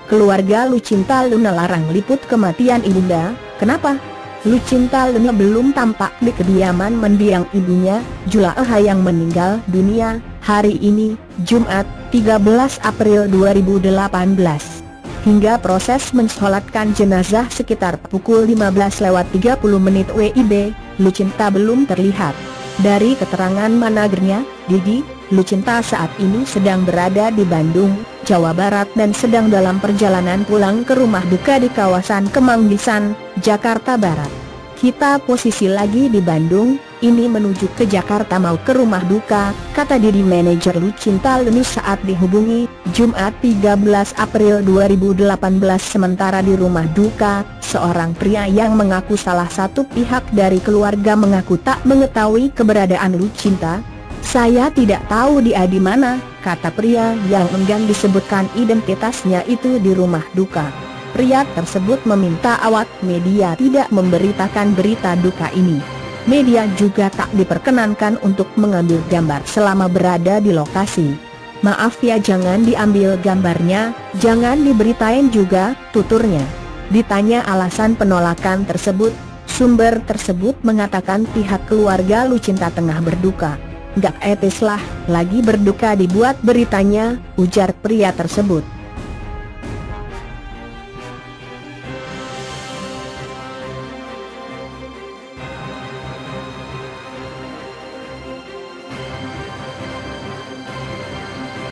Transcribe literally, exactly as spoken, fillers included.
keluarga Lucinta Luna larang liput kematian ibunda. Kenapa? Lucinta Luna belum tampak di kediaman mendiang ibunya, Julaha yang meninggal dunia hari ini, Jumat, tiga belas April dua ribu delapan belas. Hingga proses mensolatkan jenazah sekitar pukul lima belas lewat tiga puluh menit W I B, Lucinta belum terlihat. Dari keterangan managernya, Didi, Lucinta saat ini sedang berada di Bandung, Jawa Barat dan sedang dalam perjalanan pulang ke rumah duka di kawasan Kemanggisan, Jakarta Barat. Kita posisi lagi di Bandung, ini menuju ke Jakarta mau ke rumah duka, kata Didi manajer Lucinta Luna saat dihubungi, Jumat tiga belas April dua ribu delapan belas. Sementara di rumah duka, seorang pria yang mengaku salah satu pihak dari keluarga mengaku tak mengetahui keberadaan Lucinta. Saya tidak tahu dia di mana, kata pria yang enggan disebutkan identitasnya itu di rumah duka. Pria tersebut meminta awak media tidak memberitakan berita duka ini. Media juga tak diperkenankan untuk mengambil gambar selama berada di lokasi. Maaf ya, jangan diambil gambarnya, jangan diberitain juga, tuturnya. Ditanya alasan penolakan tersebut, sumber tersebut mengatakan pihak keluarga Lucinta tengah berduka. Gak etis lah, lagi berduka dibuat beritanya, ujar pria tersebut.